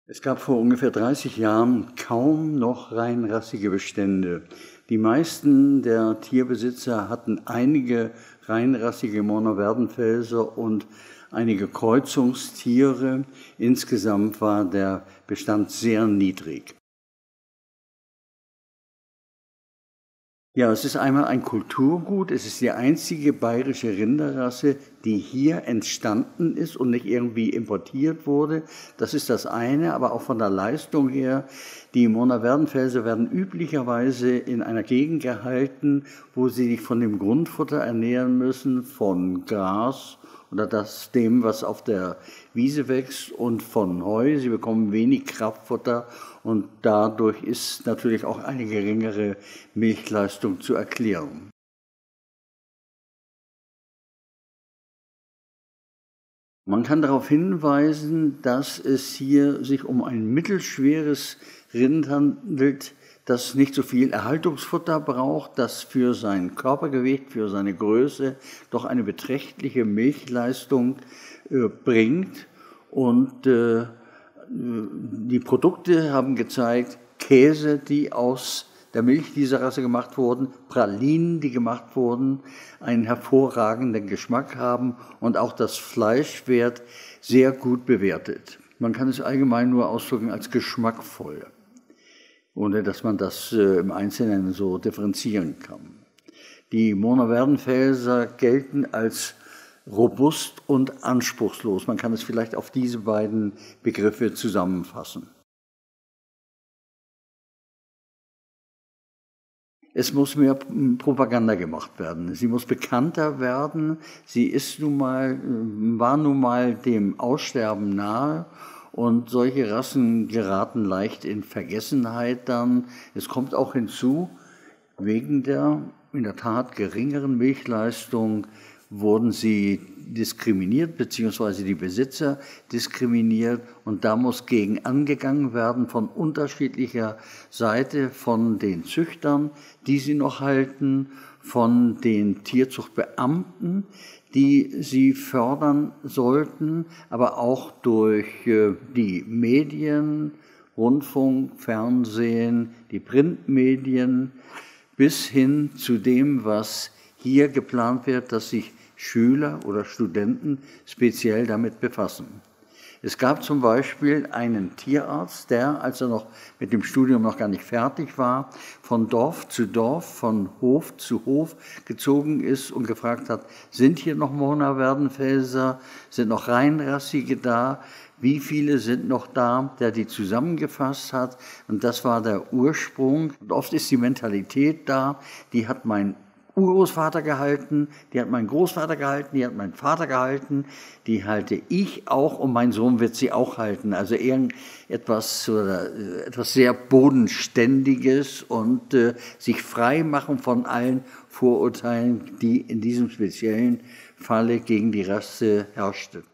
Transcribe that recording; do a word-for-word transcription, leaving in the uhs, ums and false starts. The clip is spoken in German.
Es gab vor ungefähr dreißig Jahren kaum noch reinrassige Bestände. Die meisten der Tierbesitzer hatten einige reinrassige Mono-Werdenfelser und einige Kreuzungstiere. Insgesamt war der Bestand sehr niedrig. Ja, es ist einmal ein Kulturgut. Es ist die einzige bayerische Rinderrasse, die hier entstanden ist und nicht irgendwie importiert wurde. Das ist das eine, aber auch von der Leistung her. Die Mono-Werdenfelser werden üblicherweise in einer Gegend gehalten, wo sie sich von dem Grundfutter ernähren müssen, von Gras oder das, dem, was auf der Wiese wächst, und von Heu. Sie bekommen wenig Kraftfutter und dadurch ist natürlich auch eine geringere Milchleistung zu erklären. Man kann darauf hinweisen, dass es hier sich um ein mittelschweres Rind handelt, das nicht so viel Erhaltungsfutter braucht, das für sein Körpergewicht, für seine Größe doch eine beträchtliche Milchleistung äh, bringt. Und äh, die Produkte haben gezeigt, Käse, die aus der Milch dieser Rasse gemacht wurden, Pralinen, die gemacht wurden, einen hervorragenden Geschmack haben, und auch das Fleisch wird sehr gut bewertet. Man kann es allgemein nur ausdrücken als geschmackvoll, ohne dass man das äh, im Einzelnen so differenzieren kann. Die Mono-Werdenfelser gelten als robust und anspruchslos. Man kann es vielleicht auf diese beiden Begriffe zusammenfassen. Es muss mehr Propaganda gemacht werden. Sie muss bekannter werden. Sie ist nun mal, war nun mal dem Aussterben nahe. Und solche Rassen geraten leicht in Vergessenheit dann. Es kommt auch hinzu, wegen der in der Tat geringeren Milchleistung wurden sie diskriminiert, beziehungsweise die Besitzer diskriminiert. Und da muss gegen angegangen werden von unterschiedlicher Seite, von den Züchtern, die sie noch halten, von den Tierzuchtbeamten, die sie fördern sollten, aber auch durch die Medien, Rundfunk, Fernsehen, die Printmedien, bis hin zu dem, was hier geplant wird, dass sich Schüler oder Studenten speziell damit befassen. Es gab zum Beispiel einen Tierarzt, der, als er noch mit dem Studium noch gar nicht fertig war, von Dorf zu Dorf, von Hof zu Hof gezogen ist und gefragt hat, sind hier noch Mono-Werdenfelser, sind noch reinrassige da, wie viele sind noch da, der die zusammengefasst hat. Und das war der Ursprung. Und oft ist die Mentalität da, die hat mein Urgroßvater gehalten, die hat mein Großvater gehalten, die hat mein Vater gehalten, die halte ich auch und mein Sohn wird sie auch halten. Also irgendetwas oder etwas sehr Bodenständiges und äh, sich frei machen von allen Vorurteilen, die in diesem speziellen Falle gegen die Rasse herrschten.